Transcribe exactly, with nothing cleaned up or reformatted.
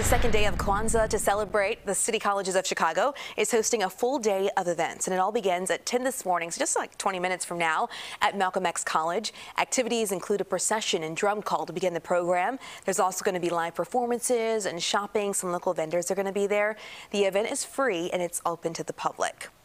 The second day of Kwanzaa to celebrate, the City Colleges of Chicago is hosting a full day of events, and it all begins at ten this morning, so just like twenty minutes from now at Malcolm X College. Activities include a procession and drum call to begin the program. There's also going to be live performances and shopping. Some local vendors are going to be there. The event is free and it's open to the public.